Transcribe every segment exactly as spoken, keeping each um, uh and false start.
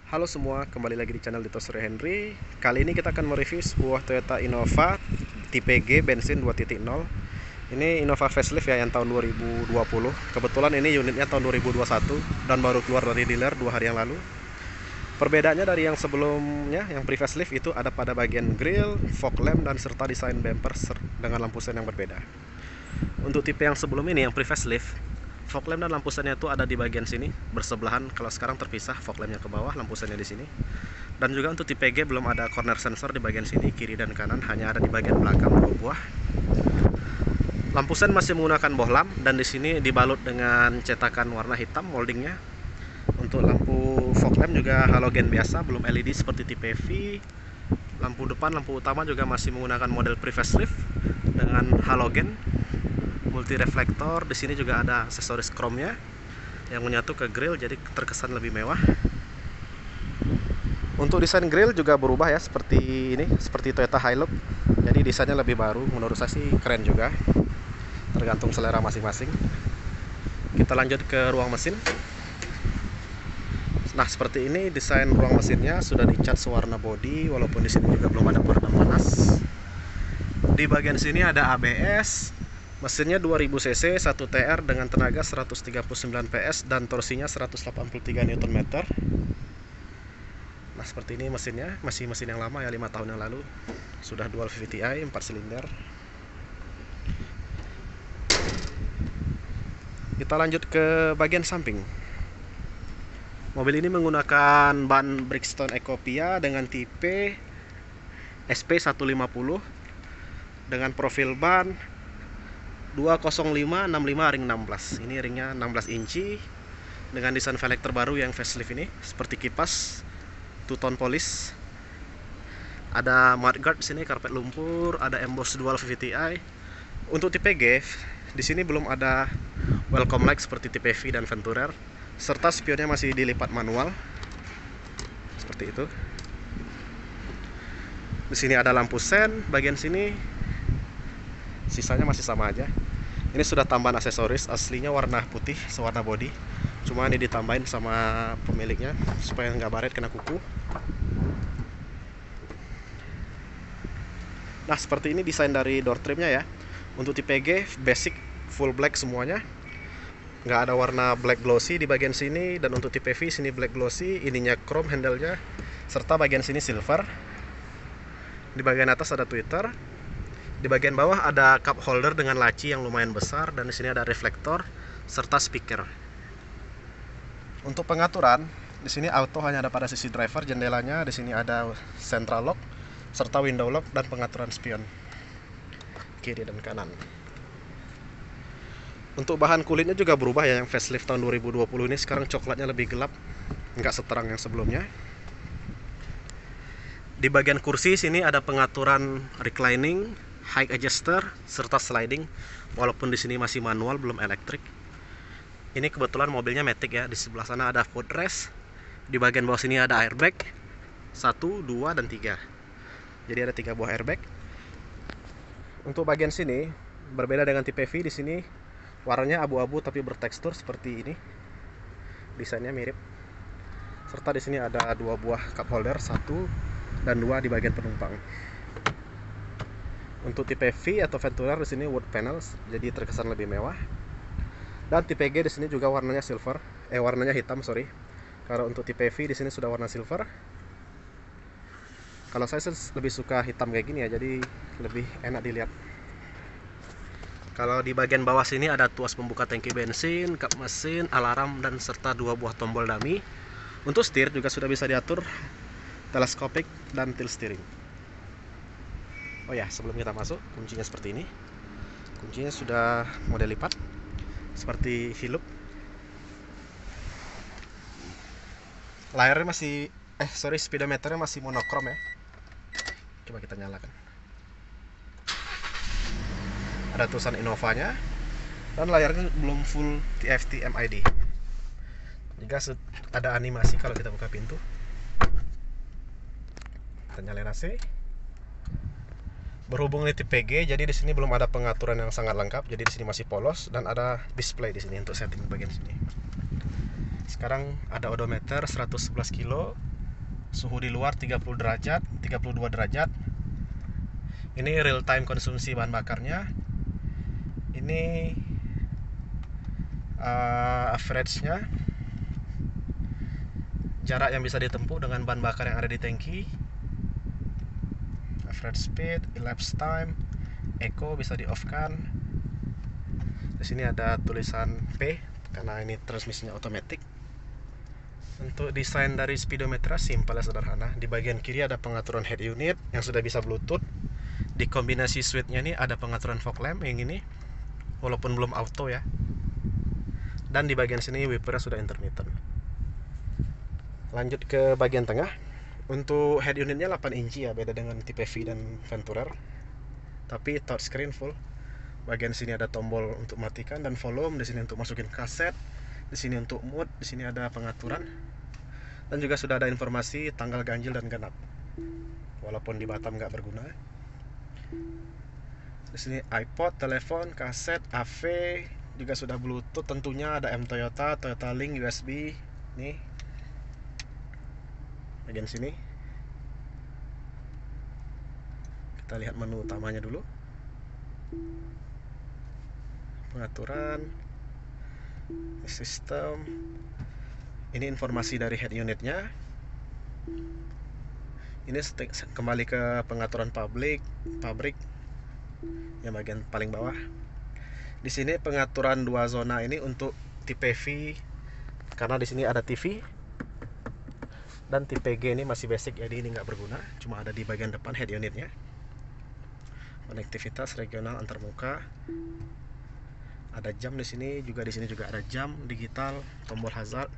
Halo semua, kembali lagi di channel Dito Surya Henry. Kali ini kita akan mereview sebuah Toyota Innova tipe G bensin dua titik nol. Ini Innova facelift ya, yang tahun dua ribu dua puluh. Kebetulan ini unitnya tahun dua ribu dua puluh satu dan baru keluar dari dealer dua hari yang lalu. Perbedaannya dari yang sebelumnya, yang pre-facelift itu ada pada bagian grill, fog lamp, dan serta desain bumper dengan lampu sen yang berbeda. Untuk tipe yang sebelum ini, yang pre-facelift, fog lamp dan lampu sennya itu ada di bagian sini bersebelahan. Kalau sekarang terpisah, fog lampnya ke bawah, lampu sennya di sini. Dan juga untuk tipe G belum ada corner sensor di bagian sini, kiri dan kanan, hanya ada di bagian belakang dua buah. Lampu sen masih menggunakan bohlam dan di sini dibalut dengan cetakan warna hitam moldingnya. Untuk lampu fog lamp juga halogen biasa, belum L E D seperti tipe V. Lampu depan, lampu utama juga masih menggunakan model pre-facelift dengan halogen multi reflektor. Di sini juga ada aksesoris chrome-nya yang menyatu ke grill, jadi terkesan lebih mewah. Untuk desain grill juga berubah ya, seperti ini, seperti Toyota Hilux. Jadi desainnya lebih baru, menurut saya sih keren juga. Tergantung selera masing-masing. Kita lanjut ke ruang mesin. Nah, seperti ini desain ruang mesinnya, sudah dicat sewarna body, walaupun di sini juga belum ada peredam panas. Di bagian sini ada A B S. Mesinnya dua ribu cc, satu T R dengan tenaga seratus tiga puluh sembilan P S dan torsinya seratus delapan puluh tiga newton meter. Nah, seperti ini mesinnya, masih mesin yang lama ya, lima tahun yang lalu. Sudah dual V V T i, empat silinder. Kita lanjut ke bagian samping. Mobil ini menggunakan ban Bridgestone Ecopia dengan tipe S P seratus lima puluh dengan profil ban dua nol lima enam lima ring enam belas. Ini ringnya enam belas inci dengan desain velg terbaru yang facelift ini, seperti kipas two tone polish. Ada mudguard di sini, karpet lumpur, ada emboss dual V V T i. Untuk tipe G, di sini belum ada welcome light seperti tipe V dan Venturer, serta spionnya masih dilipat manual seperti itu. Di sini ada lampu sen bagian sini, sisanya masih sama aja. Ini sudah tambahan aksesoris, aslinya warna putih sewarna body, cuma ini ditambahin sama pemiliknya supaya nggak baret kena kuku. Nah, seperti ini desain dari door trimnya ya. Untuk tipe G basic full black semuanya, nggak ada warna black glossy di bagian sini. Dan untuk tipe V sini black glossy, ininya chrome handle-nya, serta bagian sini silver. Di bagian atas ada tweeter. Di bagian bawah ada cup holder dengan laci yang lumayan besar, dan di sini ada reflektor serta speaker. Untuk pengaturan, di sini auto hanya ada pada sisi driver, jendelanya di sini ada central lock serta window lock dan pengaturan spion kiri dan kanan. Untuk bahan kulitnya juga berubah ya, yang facelift tahun dua ribu dua puluh ini sekarang coklatnya lebih gelap, nggak seterang yang sebelumnya. Di bagian kursi sini ada pengaturan reclining, height adjuster serta sliding, walaupun di sini masih manual belum elektrik. Ini kebetulan mobilnya matic ya. Di sebelah sana ada footrest. Di bagian bawah sini ada airbag satu, dua, dan tiga. Jadi ada tiga buah airbag. Untuk bagian sini berbeda dengan tipe V, di sini warnanya abu-abu tapi bertekstur seperti ini. Desainnya mirip. Serta di sini ada dua buah cup holder, satu dan dua di bagian penumpang. Untuk tipe V atau Venturer di sini wood panels, jadi terkesan lebih mewah. Dan tipe G di sini juga warnanya silver, eh warnanya hitam, sorry. Kalau untuk tipe V di sini sudah warna silver. Kalau saya lebih suka hitam kayak gini ya, jadi lebih enak dilihat. Kalau di bagian bawah sini ada tuas pembuka tangki bensin, kap mesin, alarm, dan serta dua buah tombol dummy. Untuk setir juga sudah bisa diatur teleskopik dan tilt steering. Oh ya, sebelum kita masuk, kuncinya seperti ini. Kuncinya sudah model lipat seperti Hilux. Layarnya masih eh sorry speedometernya masih monokrom ya. Coba kita nyalakan. Ada tulisan Innovanya, dan layarnya belum full T F T M I D. Jika ada animasi kalau kita buka pintu. Kita nyalain A C. Berhubung ini tipe G, jadi di sini belum ada pengaturan yang sangat lengkap. Jadi di sini masih polos dan ada display di sini untuk setting bagian sini. Sekarang ada odometer seratus sebelas kilo, Suhu di luar tiga puluh derajat, tiga puluh dua derajat. Ini real time konsumsi bahan bakarnya. Ini uh, average-nya, jarak yang bisa ditempuh dengan bahan bakar yang ada di tangki. Average speed, elapsed time, eco bisa di off kan. Di sini ada tulisan P karena ini transmisinya otomatis. Untuk desain dari speedometer simpel dan sederhana. Di bagian kiri ada pengaturan head unit yang sudah bisa Bluetooth. Di kombinasi switch-nya ini ada pengaturan fog lamp yang ini, walaupun belum auto ya. Dan di bagian sini wipernya sudah intermittent. Lanjut ke bagian tengah. Untuk head unitnya delapan inci ya, beda dengan tipe V dan Venturer. Tapi touchscreen full. Bagian sini ada tombol untuk matikan dan volume, di sini untuk masukin kaset, di sini untuk mode, di sini ada pengaturan. Dan juga sudah ada informasi tanggal ganjil dan genap. Walaupun di Batam nggak berguna. Di sini iPod, telepon, kaset, A V, juga sudah Bluetooth tentunya, ada M Toyota, Toyota Link, U S B. Nih. Bagian sini. Kita lihat menu utamanya dulu. Pengaturan, sistem. Ini informasi dari head unitnya. Ini kembali ke pengaturan publik, pabrik yang bagian paling bawah. Di sini pengaturan dua zona ini untuk tipe V karena di sini ada T V. Dan tipe G ini masih basic, jadi ini nggak berguna, cuma ada di bagian depan head unitnya. Konektivitas regional antarmuka. Ada jam di sini, juga di sini juga ada jam digital, tombol hazard.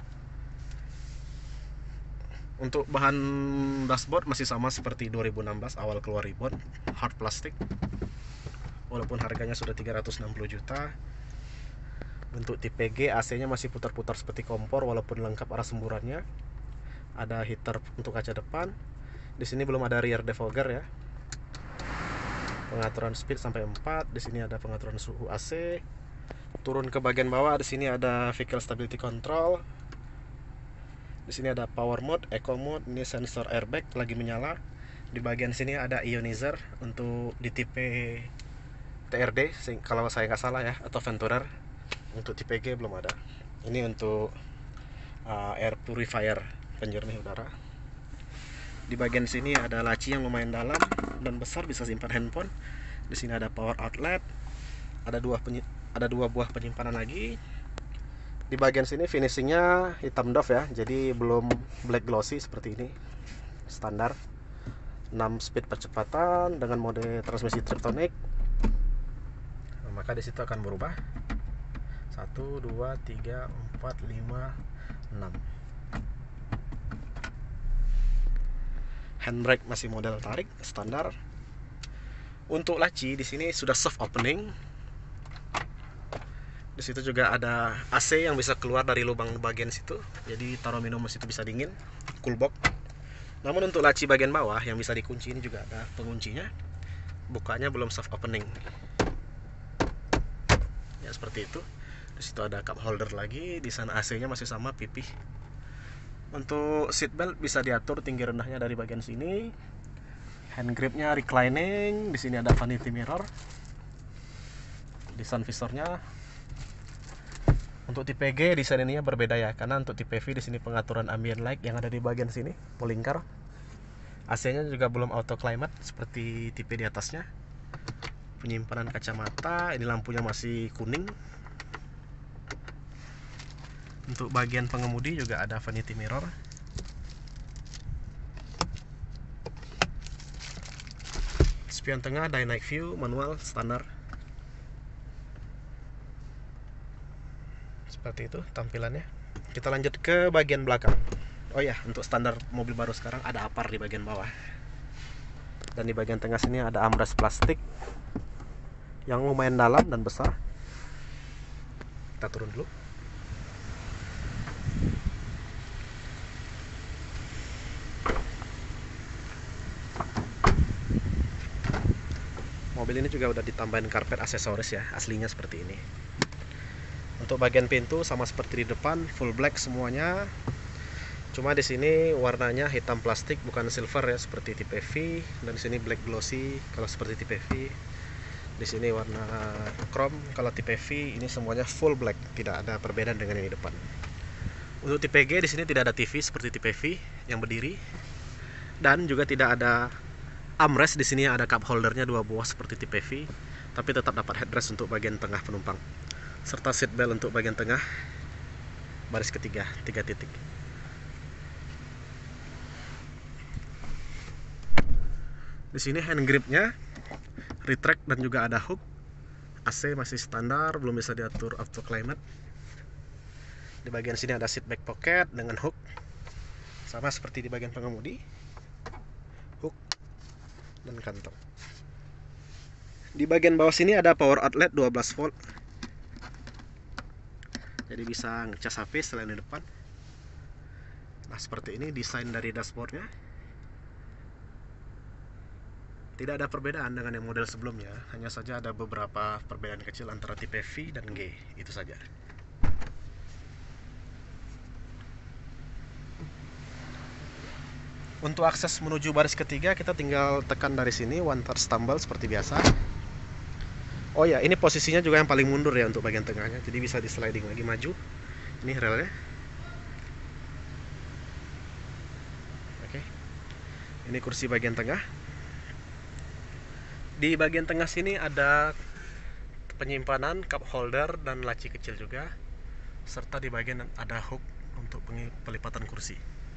Untuk bahan dashboard masih sama seperti dua ribu enam belas awal keluar ribbon, hard plastik. Walaupun harganya sudah tiga ratus enam puluh juta. Untuk tipe G A C-nya masih putar-putar seperti kompor walaupun lengkap arah semburannya. Ada heater untuk kaca depan. Di sini belum ada rear defogger ya. Pengaturan speed sampai empat. Di sini ada pengaturan suhu A C. Turun ke bagian bawah, di sini ada vehicle stability control. Di sini ada power mode, eco mode, ini sensor airbag lagi menyala. Di bagian sini ada ionizer untuk di tipe T R D kalau saya nggak salah ya, atau Venturer. Untuk tipe G belum ada. Ini untuk uh, air purifier, penjernih udara. Di bagian sini ada laci yang lumayan dalam dan besar, bisa simpan handphone. Di sini ada power outlet. Ada dua ada dua buah penyimpanan lagi. Di bagian sini finishingnya hitam doff ya, jadi belum black glossy seperti ini. Standar enam speed percepatan dengan mode transmisi Triptonic. Nah, maka di situ akan berubah satu, dua, tiga, empat, lima, enam. Handbrake masih model tarik standar. Untuk laci di sini sudah soft opening. Di situ juga ada A C yang bisa keluar dari lubang bagian situ, jadi taruh minum di situ bisa dingin, cool box. Namun untuk laci bagian bawah yang bisa dikunci ini juga ada penguncinya. Bukanya belum soft opening. Ya seperti itu. Di situ ada cup holder lagi, di sana A C-nya masih sama pipih. Untuk seat belt bisa diatur tinggi rendahnya dari bagian sini. Hand gripnya reclining, di sini ada vanity mirror. Di sun visornya. Untuk tipe G desain ininya berbeda ya, karena untuk tipe V di sini pengaturan ambient light yang ada di bagian sini melingkar. A C-nya juga belum auto climate seperti tipe di atasnya. Penyimpanan kacamata, ini lampunya masih kuning. Untuk bagian pengemudi juga ada vanity mirror. Spion tengah dynamic view manual standar. Seperti itu tampilannya. Kita lanjut ke bagian belakang. Oh ya, untuk standar mobil baru sekarang ada apar di bagian bawah. Dan di bagian tengah sini ada armrest plastik yang lumayan dalam dan besar. Kita turun dulu. Mobil ini juga udah ditambahin karpet aksesoris ya, aslinya seperti ini. Untuk bagian pintu sama seperti di depan, full black semuanya. Cuma di sini warnanya hitam plastik bukan silver ya seperti tipe V, dan di sini black glossy kalau seperti tipe V. Di sini warna chrome kalau tipe V, ini semuanya full black, tidak ada perbedaan dengan yang di depan. Untuk tipe G di sini tidak ada T V seperti tipe V yang berdiri, dan juga tidak ada armrest. Di sini ada cup holdernya dua buah seperti tipe V, tapi tetap dapat headrest untuk bagian tengah penumpang, serta seat belt untuk bagian tengah baris ketiga, tiga titik. Di sini hand gripnya retract dan juga ada hook. A C masih standar, belum bisa diatur auto climate. Di bagian sini ada seat back pocket dengan hook, sama seperti di bagian pengemudi, hook dan kantong. Di bagian bawah sini ada power outlet dua belas volt, jadi bisa ngecas H P selain di depan. Nah, seperti ini desain dari dashboardnya. Tidak ada perbedaan dengan yang model sebelumnya, hanya saja ada beberapa perbedaan kecil antara tipe V dan G, itu saja. Untuk akses menuju baris ketiga, kita tinggal tekan dari sini, one touch tumble seperti biasa. Oh ya, ini posisinya juga yang paling mundur ya untuk bagian tengahnya, jadi bisa di sliding lagi maju. Ini relnya. Oke. Ini kursi bagian tengah. Di bagian tengah sini ada penyimpanan, cup holder, dan laci kecil juga, serta di bagian ada hook untuk pelipatan kursi.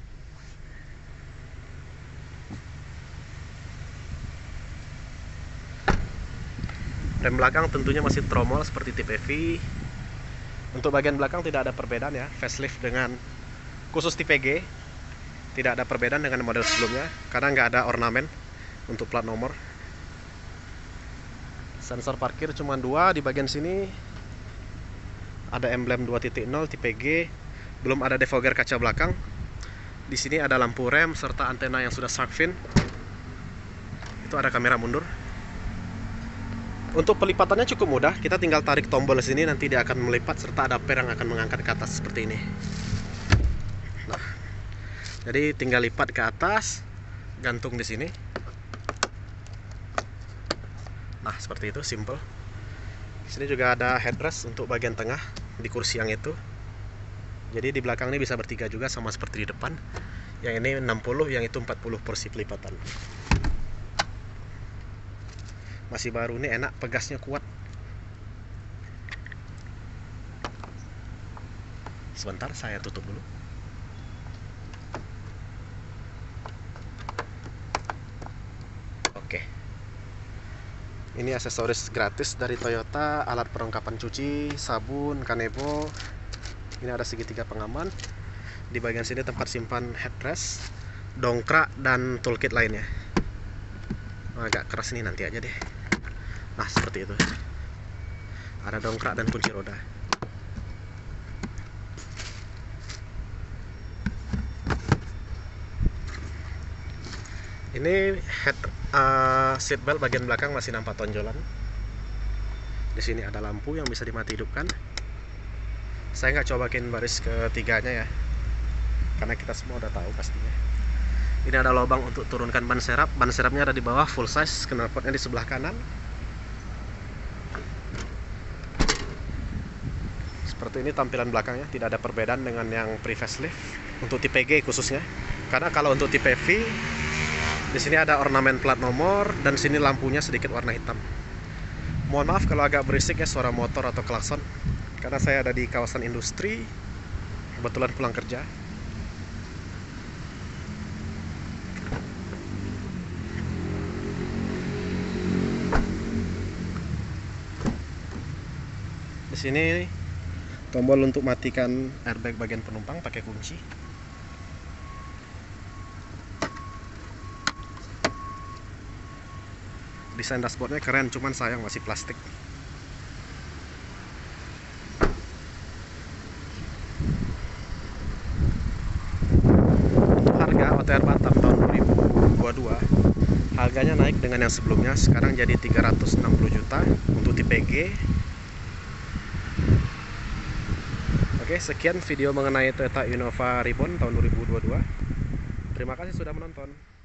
Rem belakang tentunya masih tromol seperti tipe V. Untuk bagian belakang tidak ada perbedaan ya, facelift dengan khusus tipe G, tidak ada perbedaan dengan model sebelumnya karena nggak ada ornamen untuk plat nomor. Sensor parkir cuma dua. Di bagian sini ada emblem dua titik nol tipe G, belum ada defogger kaca belakang. Di sini ada lampu rem serta antena yang sudah shark fin. Itu ada kamera mundur. Untuk pelipatannya cukup mudah, kita tinggal tarik tombol di sini, nanti dia akan melipat serta ada per yang akan mengangkat ke atas seperti ini. Nah, jadi tinggal lipat ke atas, gantung di sini. Nah, seperti itu, simple. Di sini juga ada headrest untuk bagian tengah di kursi yang itu. Jadi di belakang ini bisa bertiga juga sama seperti di depan. Yang ini enam puluh, yang itu empat puluh porsi pelipatan. Masih baru, ini enak, pegasnya kuat. Sebentar, saya tutup dulu. Oke. Ini aksesoris gratis dari Toyota, alat perlengkapan cuci, sabun, kanebo. Ini ada segitiga pengaman. Di bagian sini tempat simpan headrest, dongkrak, dan toolkit lainnya. Agak keras ini, nanti aja deh. Nah, seperti itu. Ada dongkrak dan kunci roda. Ini head uh, seat belt bagian belakang masih nampak tonjolan. Di sini ada lampu yang bisa dimati hidupkan. Saya nggak cobain baris ketiganya ya, karena kita semua udah tahu pastinya. Ini ada lubang untuk turunkan ban serap. Ban serapnya ada di bawah, full size. Knalpotnya di sebelah kanan. Seperti ini tampilan belakangnya, tidak ada perbedaan dengan yang pre-facelift untuk tipe G khususnya. Karena kalau untuk tipe V, di sini ada ornamen plat nomor dan sini lampunya sedikit warna hitam. Mohon maaf kalau agak berisik ya suara motor atau klakson, karena saya ada di kawasan industri, kebetulan pulang kerja. Di sini tombol untuk matikan airbag bagian penumpang pakai kunci. Desain dashboardnya keren, cuman sayang masih plastik. Untuk harga O T R Batam tahun dua ribu dua puluh dua, harganya naik dengan yang sebelumnya, sekarang jadi tiga ratus enam puluh juta untuk tipe G. Oke, sekian video mengenai Toyota Innova Reborn tahun dua ribu dua puluh dua. Terima kasih sudah menonton.